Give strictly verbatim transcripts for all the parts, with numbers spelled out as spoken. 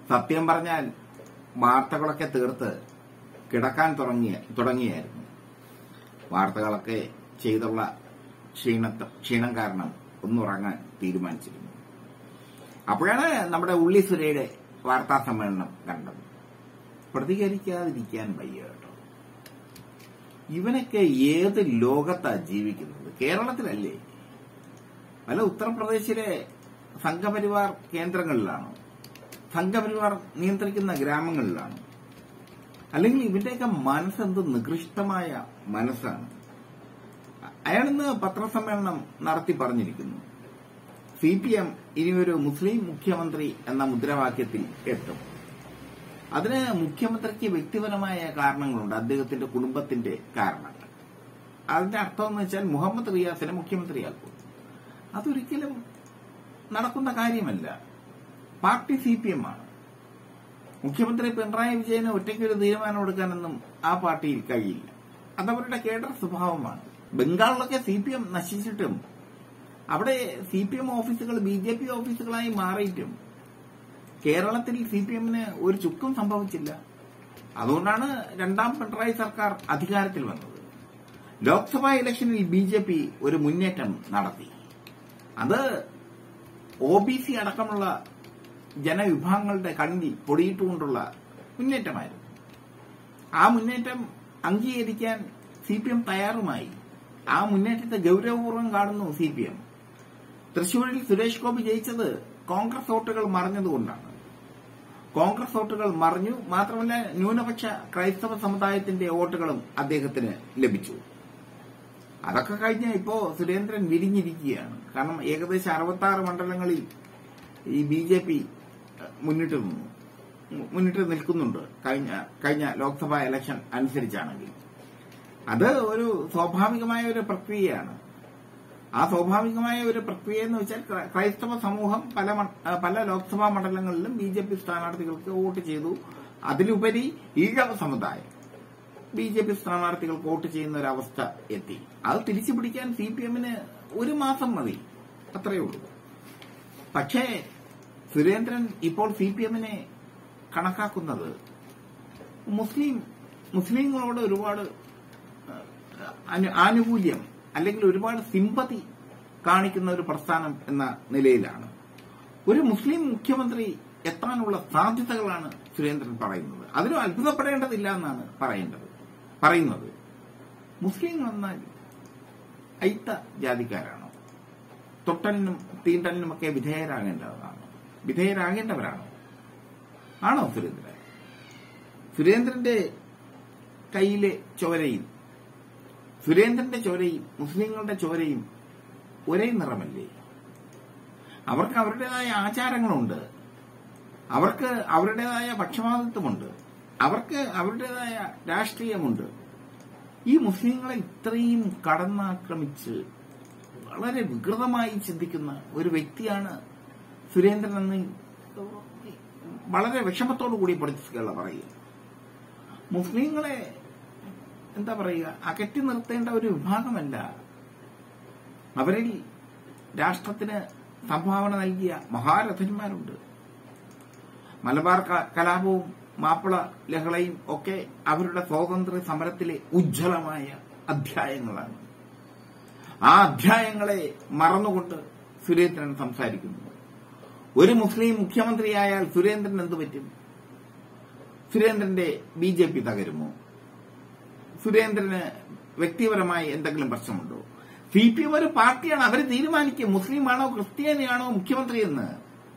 സത്യം പറഞ്ഞാൽ വാർത്തകളൊക്കെ തീർത്ത് കിടക്കാൻ തുടങ്ങിയ തുടങ്ങിയായിരുന്നു. വാർത്തകളൊക്കെ ചെയ്തുള്ള ക്ഷീണത്ത ക്ഷീണം കാരണം ഒന്നുറങ്ങാൻ തീരുമാനിച്ചിരുന്നു. അപ്പോഴാണ് നമ്മുടെ ഉള്ളി സുരയുടെ വാർത്താ സമ്മേളനം കണ്ടത്. പ്രതികരിക്കാതിരിക്കാൻ വയ്യ കേട്ടോ. ഇവനൊക്കെ ഏത് ലോകത്താ ജീവിക്കുന്നത്? കേരളത്തിലല്ലേ? വല്ല ഉത്തർപ്രദേശിലെ സംഘപരിവാർ കേന്ദ്രങ്ങളിലാണോ? സംഘപരിവാർ നിയന്ത്രിക്കുന്ന ഗ്രാമങ്ങളിലാണോ? അല്ലെങ്കിൽ ഇവന്റെയൊക്കെ മനസ്സെന്ത് നികൃഷ്ടമായ മനസ്സാണ്. അയാളിന്ന് പത്രസമ്മേളനം നടത്തി പറഞ്ഞിരിക്കുന്നു, സി പി എം ഇനിയൊരു മുസ്ലിം മുഖ്യമന്ത്രി എന്ന മുദ്രാവാക്യത്തിൽ എത്തും. അതിന് മുഖ്യമന്ത്രിക്ക് വ്യക്തിപരമായ കാരണങ്ങളുണ്ട്, അദ്ദേഹത്തിന്റെ കുടുംബത്തിന്റെ കാരണങ്ങൾ. അതിന്റെ അർത്ഥം എന്ന് വെച്ചാൽ മുഹമ്മദ് റിയാസിനെ മുഖ്യമന്ത്രിയാക്കും. അതൊരിക്കലും നടക്കുന്ന കാര്യമല്ല. പാർട്ടി സി പി എം ആണ്. മുഖ്യമന്ത്രി പിണറായി വിജയന് ഒറ്റയ്ക്കൊരു തീരുമാനം എടുക്കാനൊന്നും ആ പാർട്ടിയിൽ കഴിയില്ല. അതവരുടെ കേഡർ സ്വഭാവമാണ്. ബംഗാളിലൊക്കെ സി പി എം നശിച്ചിട്ടും അവിടെ സി പി എം ഓഫീസുകൾ ബി ജെ പി ഓഫീസുകളായി മാറിയിട്ടും കേരളത്തിൽ സി പി എമ്മിന് ഒരു ചുക്കും സംഭവിച്ചില്ല. അതുകൊണ്ടാണ് രണ്ടാം പിണറായി സർക്കാർ അധികാരത്തിൽ വന്നത്. ലോക്സഭാ ഇലക്ഷനിൽ ബി ജെ പി ഒരു മുന്നേറ്റം നടത്തി. അത് ഒ ബി സി അടക്കമുള്ള ജനവിഭാഗങ്ങളുടെ കണ്ണിൽ പൊടിയിട്ടുകൊണ്ടുള്ള മുന്നേറ്റമായിരുന്നു. ആ മുന്നേറ്റം അംഗീകരിക്കാൻ സി പി എം തയ്യാറുമായി. ആ മുന്നേറ്റത്തെ ഗൌരവപൂർവ്വം കാണുന്നു സി പി എം. തൃശൂരിൽ സുരേഷ് ഗോപി ജയിച്ചത് കോൺഗ്രസ് വോട്ടുകൾ മറഞ്ഞതുകൊണ്ടാണ്. കോൺഗ്രസ് വോട്ടുകൾ മറിഞ്ഞു. മാത്രമല്ല, ന്യൂനപക്ഷ ക്രൈസ്തവ സമുദായത്തിന്റെ വോട്ടുകളും അദ്ദേഹത്തിന് ലഭിച്ചു. അതൊക്കെ കഴിഞ്ഞ് ഇപ്പോ സുരേന്ദ്രൻ വിരിഞ്ഞിരിക്കുകയാണ്. കാരണം ഏകദേശം അറുപത്തി ആറ് മണ്ഡലങ്ങളിൽ ഈ ബി ജെ പി മുന്നിട്ട് നിന്നു മുന്നിട്ട് നിൽക്കുന്നുണ്ട്. കഴിഞ്ഞ കഴിഞ്ഞ ലോക്സഭാ ഇലക്ഷൻ അനുസരിച്ചാണെങ്കിൽ അത് ഒരു സ്വാഭാവികമായ ഒരു പ്രക്രിയയാണ്. ആ സ്വാഭാവികമായ ഒരു പ്രക്രിയ എന്ന് വെച്ചാൽ ക്രൈസ്തവ സമൂഹം പല പല ലോക്സഭാ മണ്ഡലങ്ങളിലും ബി ജെ പി സ്ഥാനാർത്ഥികൾക്ക് വോട്ട് ചെയ്തു. അതിലുപരി ഈഴവ സമുദായം ബി ജെ പി സ്ഥാനാർത്ഥികൾക്ക് വോട്ട് ചെയ്യുന്ന ഒരവസ്ഥ എത്തി. അത് തിരിച്ചു പിടിക്കാൻ സി പി എമ്മിന് ഒരു മാസം മതി, അത്രയേ ഉള്ളൂ. പക്ഷേ സുരേന്ദ്രൻ ഇപ്പോൾ സി പി എമ്മിനെ കണക്കാക്കുന്നത് മുസ്ലിം മുസ്ലിങ്ങളോട് ഒരുപാട് ആനുകൂല്യം അല്ലെങ്കിൽ ഒരുപാട് സിമ്പതി കാണിക്കുന്ന ഒരു പ്രസ്ഥാനം എന്ന നിലയിലാണ്. ഒരു മുസ്ലിം മുഖ്യമന്ത്രി എത്താനുള്ള സാധ്യതകളാണ് സുരേന്ദ്രൻ പറയുന്നത്. അതിലും അത്ഭുതപ്പെടേണ്ടതില്ല എന്നാണ് പറയേണ്ടത് പറയുന്നത് മുസ്ലിങ്ങൾ എന്നാൽ ഐത്ത ജാതിക്കാരാണോ? തൊട്ടലിനും തീണ്ടലിനുമൊക്കെ വിധേയരാകേണ്ടതാണ് വിധേയരാകേണ്ടവരാണോ? ആണോ സുരേന്ദ്രൻ? സുരേന്ദ്രന്റെ കയ്യിലെ ചോരയും സുരേന്ദ്രന്റെ ചോരയും മുസ്ലിങ്ങളുടെ ചോരയും ഒരേ നിറമല്ലേ? അവർക്ക് അവരുടേതായ ആചാരങ്ങളുണ്ട്, അവർക്ക് അവരുടേതായ പക്ഷപാതിത്വമുണ്ട്, അവർക്ക് അവരുടേതായ രാഷ്ട്രീയമുണ്ട്. ഈ മുസ്ലിങ്ങളെ ഇത്രയും കടന്നാക്രമിച്ച് വളരെ വികൃതമായി ചിന്തിക്കുന്ന ഒരു വ്യക്തിയാണ് സുരേന്ദ്രൻ എന്ന് വളരെ വിഷമത്തോടു കൂടി പൊളിറ്റിക്സുകൾ പറയുക. മുസ്ലിങ്ങളെ എന്താ പറയുക, അകറ്റി നിർത്തേണ്ട ഒരു വിഭാഗമല്ല. അവരിൽ രാഷ്ട്രത്തിന് സംഭാവന നൽകിയ മഹാരഥന്മാരുണ്ട്. മലബാർ കലാപവും മാപ്പിള ലഹളയും ഒക്കെ അവരുടെ സ്വാതന്ത്ര്യ സമരത്തിലെ ഉജ്ജ്വലമായ അധ്യായങ്ങളാണ്. ആ അധ്യായങ്ങളെ മറന്നുകൊണ്ട് സുരേന്ദ്രൻ സംസാരിക്കുന്നു. ഒരു മുസ്ലിം മുഖ്യമന്ത്രിയായാൽ സുരേന്ദ്രൻ എന്തു പറ്റും? സുരേന്ദ്രന്റെ ബി ജെ പി തകരുമോ? സുരേന്ദ്രന് വ്യക്തിപരമായി എന്തെങ്കിലും പ്രശ്നമുണ്ടോ? സി പി എം ഒരു പാർട്ടിയാണ്, അവർ തീരുമാനിക്കും മുസ്ലിമാണോ ക്രിസ്ത്യാനിയാണോ മുഖ്യമന്ത്രി എന്ന്.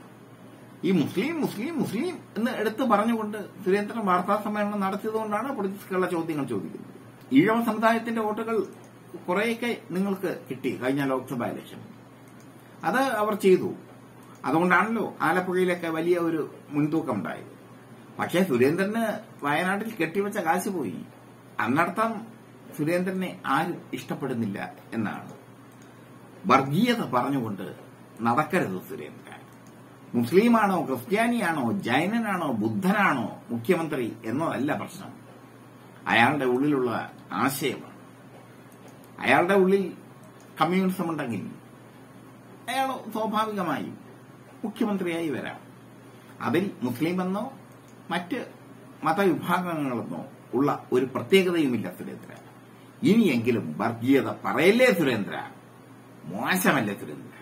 ഈ മുസ്ലിം മുസ്ലിം മുസ്ലിം എന്ന് എടുത്തു പറഞ്ഞുകൊണ്ട് സുരേന്ദ്രൻ വാർത്താ സമ്മേളനം നടത്തിയതുകൊണ്ടാണ് പൊളിറ്റിക്സുകളുടെ ചോദ്യങ്ങൾ ചോദിക്കുന്നത്. ഈഴവ സമുദായത്തിന്റെ വോട്ടുകൾ കുറേയൊക്കെ നിങ്ങൾക്ക് കിട്ടി കഴിഞ്ഞ ലോക്സഭാ ഇലക്ഷൻ. അത് അവർ ചെയ്തു. അതുകൊണ്ടാണല്ലോ ആലപ്പുഴയിലൊക്കെ വലിയ ഒരു മുൻതൂക്കം ഉണ്ടായത്. പക്ഷേ സുരേന്ദ്രന് വയനാട്ടിൽ കെട്ടിവെച്ച കാശ് പോയി. അന്നർത്ഥം സുരേന്ദ്രനെ ആരും ഇഷ്ടപ്പെടുന്നില്ല എന്നാണ്. വർഗീയത പറഞ്ഞുകൊണ്ട് നടക്കരുത് സുരേന്ദ്രൻ. മുസ്ലിമാണോ ക്രിസ്ത്യാനിയാണോ ജൈനനാണോ ബുദ്ധനാണോ മുഖ്യമന്ത്രി എന്നതല്ല പ്രശ്നം. അയാളുടെ ഉള്ളിലുള്ള ആശയമാണ്. അയാളുടെ ഉള്ളിൽ കമ്മ്യൂണിസം ഉണ്ടെങ്കിൽ അയാൾ സ്വാഭാവികമായും മുഖ്യമന്ത്രിയായി വരാം. അതിൽ മുസ്ലിമെന്നോ മറ്റ് മതവിഭാഗങ്ങളെന്നോ ഉള്ള ഒരു പ്രത്യേകതയുമില്ല സുരേന്ദ്ര. ഇനിയെങ്കിലും വർഗീയത പറയല്ലേ സുരേന്ദ്ര, മോശമല്ലേ സുരേന്ദ്ര.